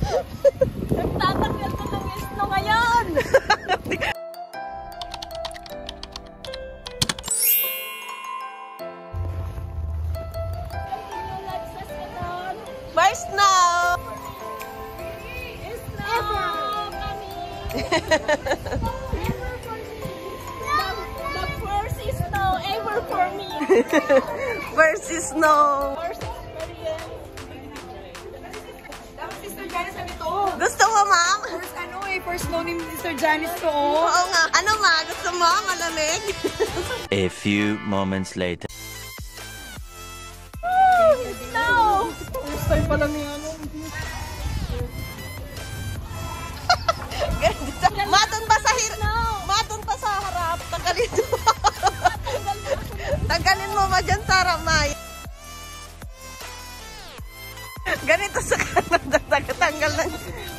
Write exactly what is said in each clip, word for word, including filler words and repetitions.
Nagtatanggal ko ng snow ngayon! Bye, snow! Snow! Kami! The first snow ever for me! First snow! First experience! Dapat Sister Janice sabi to. Gusto mo, ma'am? First ano eh, first snow ni Sister Janice to. Oo nga. Ano, ma? Gusto mo? Malamig? A few moments later. Snow! First time pa lang ni ano. Matun pa sa hir... Matun pa sa harap. Tanggalin mo. Tanggalin mo ba dyan sa harap, May? Ganito sa kanan. Tanggal lang.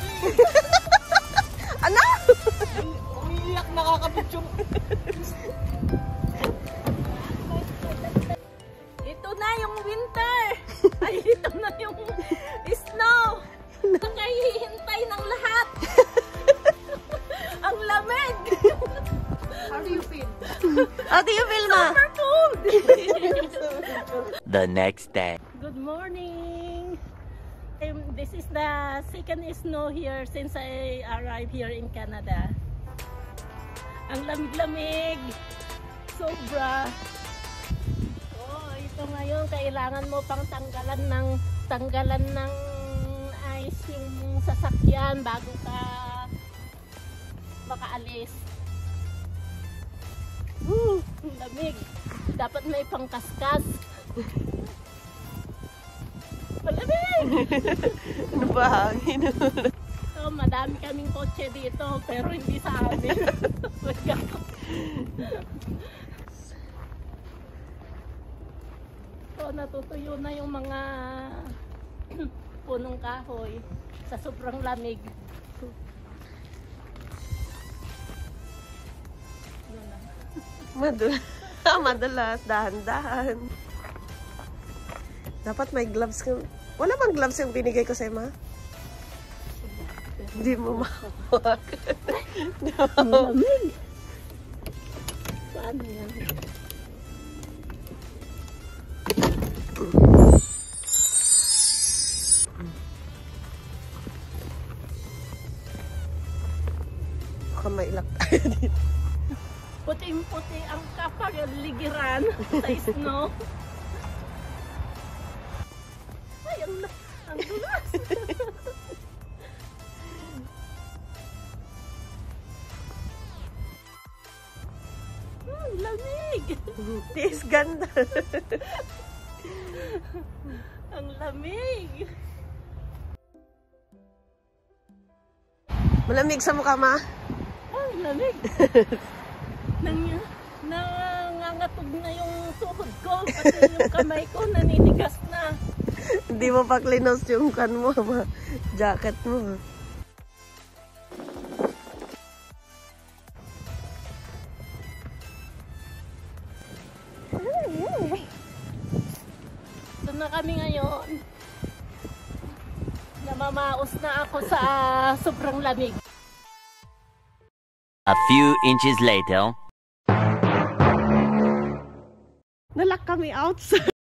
Ano? Umiiyak, nakakapicture. Ito na yung winter! Ay, ito na yung snow! Nakahihintay ng lahat! Ang lamig! How do you feel? How do you feel, ma? Super cold! The next day. Good morning! Um, this is the second snow here since I arrived here in Canada. Ang lamig-lamig! Sobra! Oh, ito ngayon, kailangan mo pang tanggalan ng tanggalan ng ice yung sasakyan bago ka makaalis. Woo! Ang lamig! Dapat may pangkaskas. Malamig! Ano ba hangin? So, madami kaming kotse dito, pero hindi sa amin. So, natutuyo na yung mga punong kahoy sa sobrang lamig. Madulas. Madalas. Dahan-dahan. Dapat may gloves ka. Wala bang gloves yung binigay ko sa'yo, ma? Hindi mo mahawak. Ang lamig! Paano yan? Baka mailak tayo dito. Puting-puti ang kapaligiran sa snow. Ay, ang, ang dulas! Hmm, lamig! Tiis ganda. Ang lamig! Malamig sa mukha, ma? Ang lamig! Nang, nangangatog na yung tuhod ko, pati yung kamay ko naninigas na. Hindi mo pa klinos yung kan mo, ma. Jacket mo. Ito na kami ngayon. Namamaos na ako sa sobrang lamig. A few inches later. Nalak kami outside.